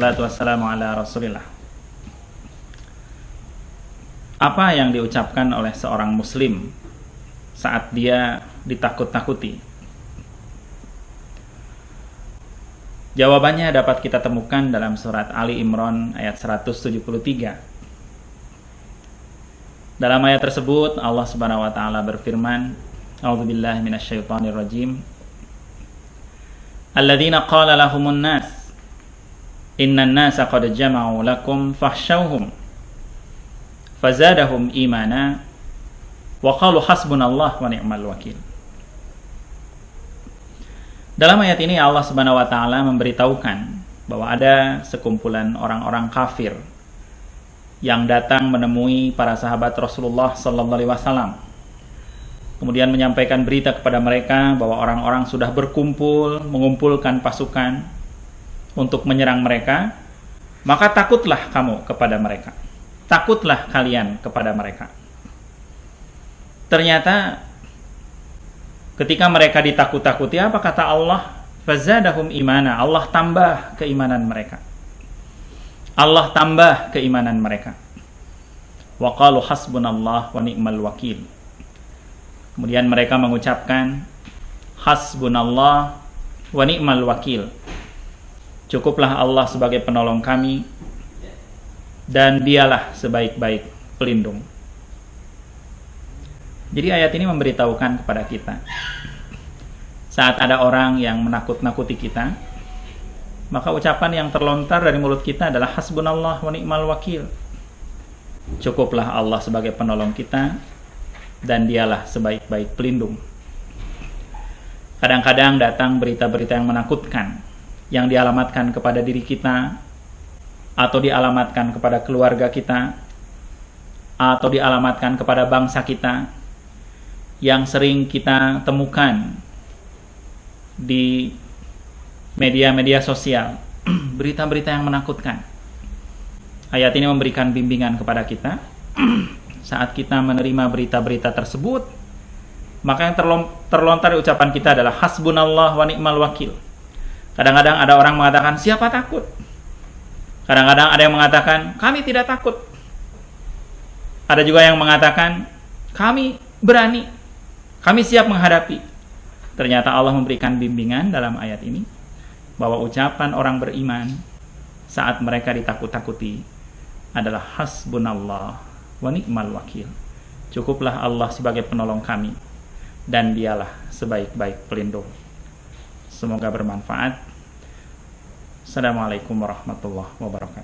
wassalatu wassalamu ala Rasulillah. Apa yang diucapkan oleh seorang muslim saat dia ditakut-takuti? Jawabannya dapat kita temukan dalam surat Ali Imran ayat 173. Dalam ayat tersebut Allah Subhanahu wa taala berfirman, A'udzubillahi minasyaitonirrajim. Alladzina qala lahumun nas innan nasa qad jama'u lakum fakhshawhum fazadahum imana wa qalu hasbunallah wa ni'mal wakil. Dalam ayat ini Allah Subhanahu wa taala memberitahukan bahwa ada sekumpulan orang-orang kafir yang datang menemui para sahabat Rasulullah sallallahu alaihi wasallam. Kemudian menyampaikan berita kepada mereka bahwa orang-orang sudah berkumpul, mengumpulkan pasukan untuk menyerang mereka. Maka takutlah kamu kepada mereka. Takutlah kalian kepada mereka. Ternyata ketika mereka ditakut-takuti, apa kata Allah? Fazadahum imana. Allah tambah keimanan mereka. Allah tambah keimanan mereka. Wa qalu hasbunallah wa ni'mal wakil. Kemudian mereka mengucapkan hasbunallah wa ni'mal wakil. Cukuplah Allah sebagai penolong kami dan dialah sebaik-baik pelindung. Jadi ayat ini memberitahukan kepada kita, saat ada orang yang menakut-nakuti kita, maka ucapan yang terlontar dari mulut kita adalah hasbunallah wa ni'mal wakil. Cukuplah Allah sebagai penolong kita dan dialah sebaik-baik pelindung. Kadang-kadang datang berita-berita yang menakutkan yang dialamatkan kepada diri kita, atau dialamatkan kepada keluarga kita, atau dialamatkan kepada bangsa kita, yang sering kita temukan di media-media sosial. Berita-berita yang menakutkan. Ayat ini memberikan bimbingan kepada kita. Saat kita menerima berita-berita tersebut, maka yang terlontar ucapan kita adalah hasbunallah wa ni'mal wakil. Kadang-kadang ada orang mengatakan, siapa takut? Kadang-kadang ada yang mengatakan, kami tidak takut. Ada juga yang mengatakan, kami berani, kami siap menghadapi. Ternyata Allah memberikan bimbingan dalam ayat ini bahwa ucapan orang beriman saat mereka ditakut-takuti adalah hasbunallah wa ni'mal wakil. Cukuplah Allah sebagai penolong kami dan dialah sebaik-baik pelindung. Semoga bermanfaat. Assalamualaikum warahmatullahi wabarakatuh.